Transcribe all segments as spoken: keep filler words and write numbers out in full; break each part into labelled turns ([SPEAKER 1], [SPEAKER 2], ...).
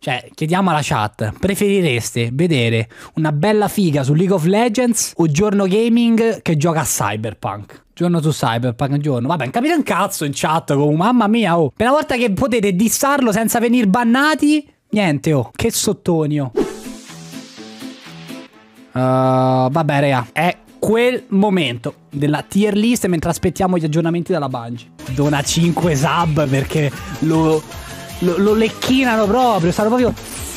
[SPEAKER 1] Cioè, chiediamo alla chat, preferireste vedere una bella figa su League of Legends o Giorno Gaming che gioca a Cyberpunk? Giorno su Cyberpunk, giorno. Vabbè, non capite un cazzo in chat, come mamma mia, oh. Per una volta che potete dissarlo senza venire bannati, niente, oh. Che sottonio. Uh, vabbè, raga, è quel momento della tier list mentre aspettiamo gli aggiornamenti dalla Bungie. Dona cinque sub perché lo, lo, lo lecchinano proprio. Stanno proprio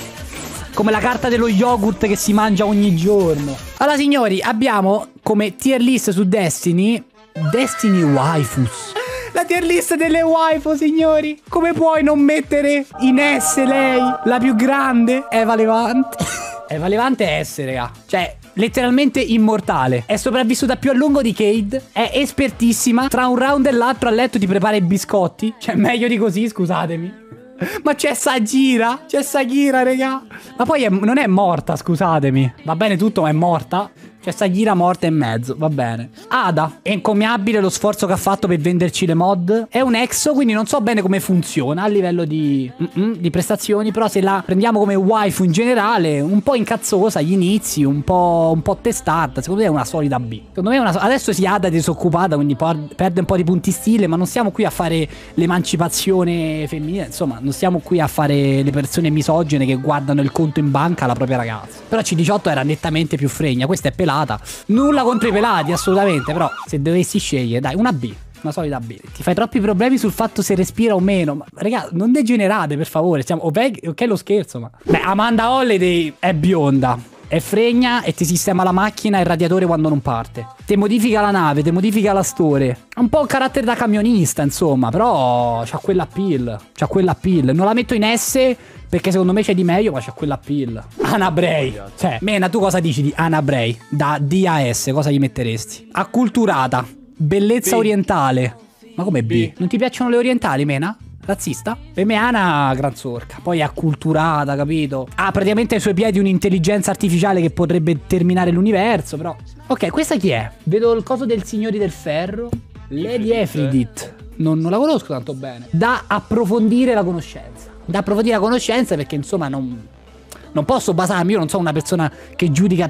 [SPEAKER 1] come la carta dello yogurt che si mangia ogni giorno. Allora, signori, abbiamo come tier list su Destiny Destiny Waifus. La tier list delle waifu, signori. Come puoi non mettere in S lei, la più grande? Eva Levante. Eva Levante è S, raga. Cioè, letteralmente immortale. È sopravvissuta più a lungo di Cade. È espertissima. Tra un round e l'altro a letto ti prepara i biscotti. Cioè, meglio di così, scusatemi. Ma c'è Sagira. C'è Sagira, raga. Ma poi è, non è morta, scusatemi. Va bene tutto, ma è morta. C'è Sagira morta e mezzo, va bene. Ada, è encomiabile lo sforzo che ha fatto per venderci le mod. È un exo, quindi non so bene come funziona a livello di, mm -mm, di prestazioni. Però se la prendiamo come waifu in generale, un po' incazzosa agli inizi, un po', un po' testarda. Secondo me è una solida B. Secondo me è una so adesso si Ada disoccupata, quindi perde un po' di punti stile. Ma non siamo qui a fare l'emancipazione femminile. Insomma, non siamo qui a fare le persone misogene che guardano il conto in banca alla propria ragazza. Però C diciotto era nettamente più fregna. Questa è pelata. Nulla contro i pelati, assolutamente. Però se dovessi scegliere, dai, una B. Una solida B. Ti fai troppi problemi sul fatto se respira o meno. Ma raga, non degenerate, per favore. Siamo, ok, ok lo scherzo, ma beh, Amanda Holiday è bionda, è fregna e ti sistema la macchina e il radiatore quando non parte. Ti modifica la nave, ti modifica la store. Un po' un carattere da camionista, insomma. Però c'ha quell'appeal. C'ha quell'appeal. Non la metto in S perché secondo me c'è di meglio, ma c'è quell'appeal. Ana Bray. Cioè, Mena, tu cosa dici di Ana Bray? Da D a S, cosa gli metteresti? Acculturata. Bellezza B. orientale. Ma come B? B? Non ti piacciono le orientali, Mena? Razzista? Per me Ana gran zorca. Poi è acculturata, capito? Ha praticamente ai suoi piedi un'intelligenza artificiale che potrebbe terminare l'universo, però. Ok, questa chi è? Vedo il coso del Signori del Ferro. Lady Efridit. Non, non la conosco tanto bene. Da approfondire la conoscenza. Da approfondire la conoscenza perché insomma non, non posso basarmi. Io non sono una persona che giudica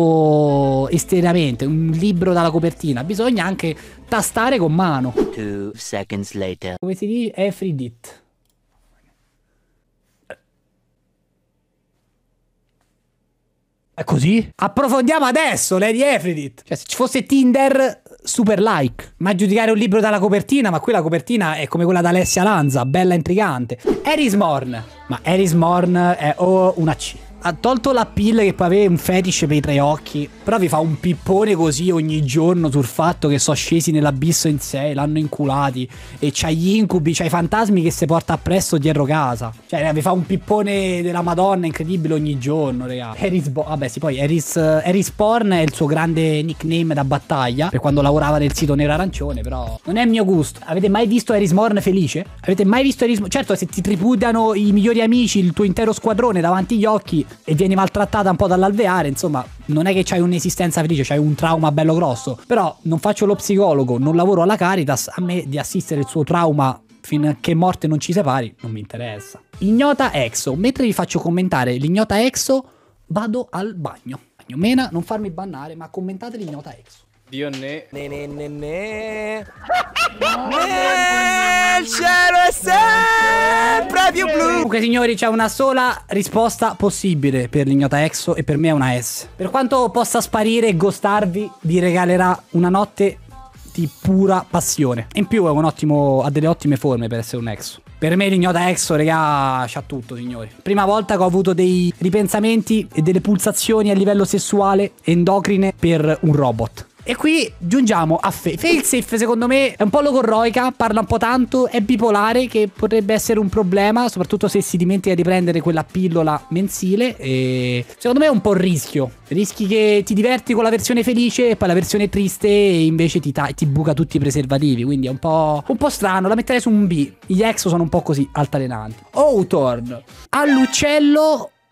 [SPEAKER 1] troppo esternamente un libro dalla copertina. Bisogna anche tastare con mano.
[SPEAKER 2] Two seconds later.
[SPEAKER 1] Come si dice? Efridit. È così? Approfondiamo adesso, Lady Efridit. Cioè, se ci fosse Tinder, super like. Ma giudicare un libro dalla copertina, ma qui la copertina è come quella da Alessia Lanza, bella intrigante. Eris Morn. Ma Eris Morn è oh, una C. Ha tolto la pill che poi aveva un fetish per i tre occhi. Però vi fa un pippone così ogni giorno sul fatto che sono scesi nell'abisso in sé, l'hanno inculati. E c'ha gli incubi, c'ha i fantasmi che si porta appresso dietro casa. Cioè vi fa un pippone della Madonna incredibile ogni giorno, raga. Eris Bo vabbè sì, poi Eris, uh, Eris Porn è il suo grande nickname da battaglia per quando lavorava nel sito Nero Arancione. Però non è il mio gusto. Avete mai visto Eris Morn felice? Avete mai visto Eris Morn? Certo, se ti tripudiano i migliori amici, il tuo intero squadrone davanti agli occhi e vieni maltrattata un po' dall'alveare, insomma, non è che c'hai un'esistenza felice, c'hai un trauma bello grosso. Però non faccio lo psicologo, non lavoro alla Caritas, a me di assistere il suo trauma finché morte non ci separi non mi interessa. Ignota Exo, mentre vi faccio commentare l'ignota Exo vado al bagno. Mena, non farmi bannare, ma commentate l'ignota Exo.
[SPEAKER 3] Dio ne
[SPEAKER 4] Ne ne ne ne Il cielo è sempre più blu.
[SPEAKER 1] Comunque signori, c'è una sola risposta possibile per l'ignota Exo e per me è una S. Per quanto possa sparire e ghostarvi, vi regalerà una notte di pura passione. In più è un ottimo, ha delle ottime forme per essere un Exo. Per me l'ignota Exo, regà, c'ha tutto, signori. Prima volta che ho avuto dei ripensamenti e delle pulsazioni a livello sessuale endocrine per un robot. E qui giungiamo a Fe. Failsafe secondo me è un po' logorroica, parla un po' tanto, è bipolare, che potrebbe essere un problema, soprattutto se si dimentica di prendere quella pillola mensile. E secondo me è un po' il rischio. Rischi che ti diverti con la versione felice e poi la versione triste e invece ti, ti buca tutti i preservativi. Quindi è un po', un po' strano, la metterei su un B. Gli Exo sono un po' così altalenanti. Outhorn. All'uccello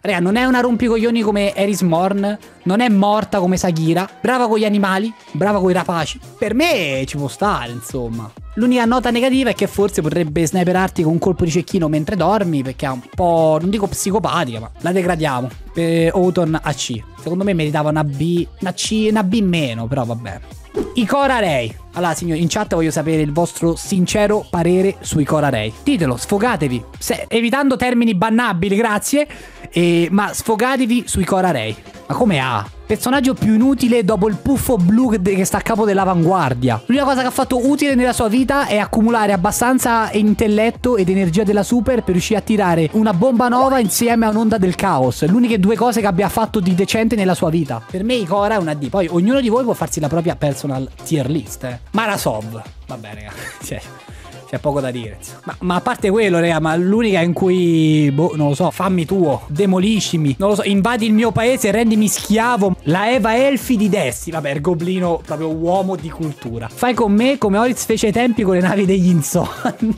[SPEAKER 1] Raga, non è una rompicoglioni come Eris Morn, non è morta come Sagira, brava con gli animali, brava con i rapaci. Per me ci può stare, insomma. L'unica nota negativa è che forse potrebbe sniperarti con un colpo di cecchino mentre dormi, perché è un po', non dico psicopatica, ma la degradiamo. Per Autumn a C. Secondo me meritava una B, una C, una B meno, però va bene. I Cora Rei. Allora signori, in chat voglio sapere il vostro sincero parere sui Cora Rei. Ditelo, sfogatevi, Se, evitando termini bannabili, grazie, eh, ma sfogatevi sui Cora Rei. Ma come ha? Personaggio più inutile dopo il puffo blu che sta a capo dell'avanguardia. L'unica cosa che ha fatto utile nella sua vita è accumulare abbastanza intelletto ed energia della super per riuscire a tirare una bomba nova insieme a un'onda del caos. Le uniche due cose che abbia fatto di decente nella sua vita. Per me Ikora è una D. Poi ognuno di voi può farsi la propria personal tier list, eh. Marasov. Vabbè, raga. Cioè, c'è poco da dire. Ma, ma a parte quello, raga, ma l'unica in cui, boh, non lo so, fammi tuo, demoliscimi, non lo so, invadi il mio paese e rendimi schiavo. La Eva Elfi di Dessi. Vabbè, il goblino proprio uomo di cultura. Fai con me come Oriz fece ai tempi con le navi degli Insonni.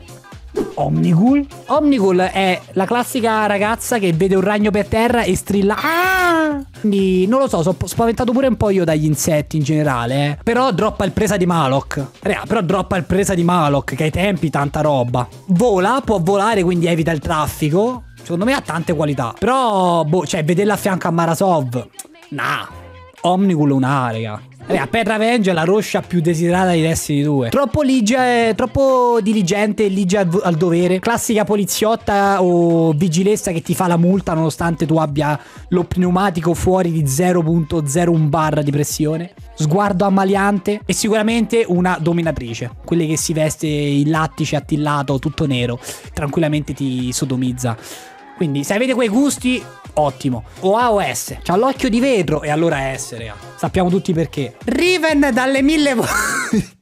[SPEAKER 1] Omnigul. Omnigul è la classica ragazza che vede un ragno per terra e strilla ah! Quindi non lo so, sono spaventato pure un po' io dagli insetti in generale, eh. Però droppa il presa di Malok. Raga, però droppa il presa di Malok, che ai tempi tanta roba. Vola, può volare, quindi evita il traffico. Secondo me ha tante qualità. Però, boh, cioè, vederla a fianco a Marasov, nah. Omnigul una, raga. Raga, per Revenge è la roscia più desiderata di Destiny due. Troppo ligia, eh, troppo diligente, ligia al, al dovere. Classica poliziotta o vigilessa che ti fa la multa nonostante tu abbia lo pneumatico fuori di zero virgola zero uno bar di pressione. Sguardo ammaliante e sicuramente una dominatrice. Quelle che si veste in lattice attillato, tutto nero. Tranquillamente ti sodomizza. Quindi se avete quei gusti, ottimo. O A o S. C'ha l'occhio di vetro e allora S, raga. Sappiamo tutti perché. Riven dalle mille volte.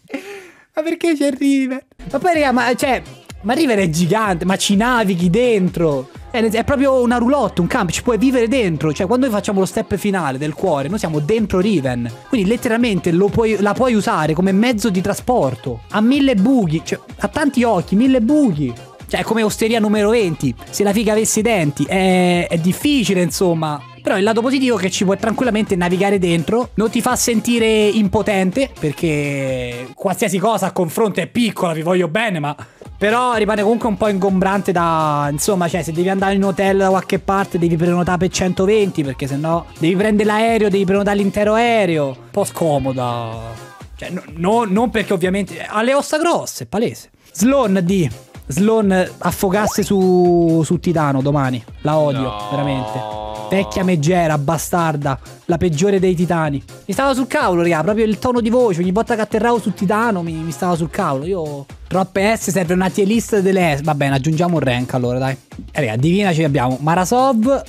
[SPEAKER 1] Ma perché c'è Riven? Ma poi, raga, ma cioè, ma Riven è gigante, ma ci navighi dentro. È, è proprio una roulotte, un campo, ci puoi vivere dentro. Cioè, quando noi facciamo lo step finale del cuore, noi siamo dentro Riven. Quindi letteralmente lo puoi, la puoi usare come mezzo di trasporto. Ha mille buchi, cioè, ha tanti occhi, mille buchi. Cioè, è come Osteria numero venti. Se la figa avesse i denti, è, è difficile, insomma. Però il lato positivo è che ci puoi tranquillamente navigare dentro. Non ti fa sentire impotente, perché qualsiasi cosa a confronto è piccola, vi voglio bene, ma... Però rimane comunque un po' ingombrante da... Insomma, cioè, se devi andare in un hotel da qualche parte, devi prenotare per centoventi, perché sennò devi prendere l'aereo, devi prenotare l'intero aereo. Un po' scomoda. Cioè, no, no, non perché ovviamente... Ha le ossa grosse, palese. Sloan D. Sloan affogasse su, su Titano domani. La odio, no. Veramente. Vecchia megera, bastarda. La peggiore dei titani. Mi stava sul cavolo, raga. Proprio il tono di voce. Ogni volta che atterravo su Titano mi, mi stava sul cavolo. Io... Troppe S, serve una tier list delle S. Va bene, aggiungiamo un rank allora, dai. Eh, raga, Divina ce abbiamo Marasov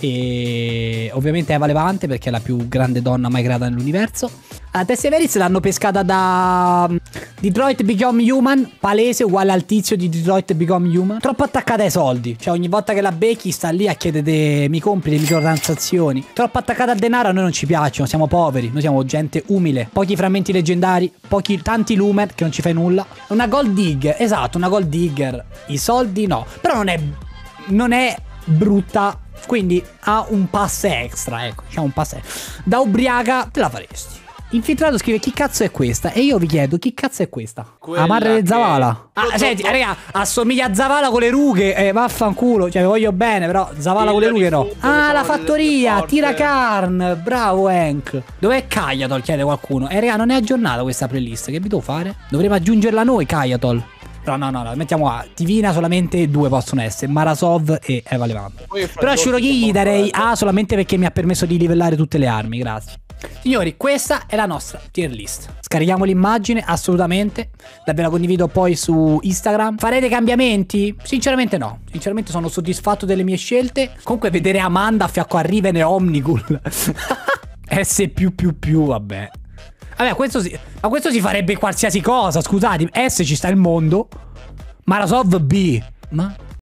[SPEAKER 1] e ovviamente Eva Levante, perché è la più grande donna mai creata nell'universo. La Tessia Veris l'hanno pescata da Detroit Become Human, palese, uguale al tizio di Detroit Become Human. Troppo attaccata ai soldi. Cioè ogni volta che la becchi sta lì a chiedere mi compri le microtransazioni. Troppo attaccata al denaro a noi non ci piacciono, siamo poveri. Noi siamo gente umile. Pochi frammenti leggendari, pochi, tanti lumer che non ci fai nulla. Una gold digger, esatto, una gold digger. I soldi no. Però non è, non è brutta, quindi ha un pass extra, ecco, c'ha un pass extra. Da ubriaca te la faresti. Infiltrato scrive chi cazzo è questa? E io vi chiedo chi cazzo è questa? Quella Amarre che... Zavala. Ah, senti, raga, assomiglia a Zavala con le rughe. Eh, vaffanculo. Cioè, vi voglio bene, però Zavala con le rughe no. Ah, la fattoria. Tira Karn. Bravo, Hank. Dov'è Kayatol? Chiede qualcuno. Eh, raga, non è aggiornata questa playlist. Che vi devo fare? Dovremmo aggiungerla noi, Kayatol. Però no, no, no, mettiamo A. Divina solamente due possono essere, Marasov e Eva Levante. Però a Shuroghi gli darei A solamente perché mi ha permesso di livellare tutte le armi, grazie. Signori, questa è la nostra tier list. Scarichiamo l'immagine, assolutamente. Ve la condivido poi su Instagram. Farete cambiamenti? Sinceramente no. Sinceramente sono soddisfatto delle mie scelte. Comunque vedere Amanda a fianco a Riven e Omnigul. S più più più, vabbè. Vabbè, questo si... Ma questo si farebbe qualsiasi cosa, scusate. S ci sta il mondo. Marasov B. Ma...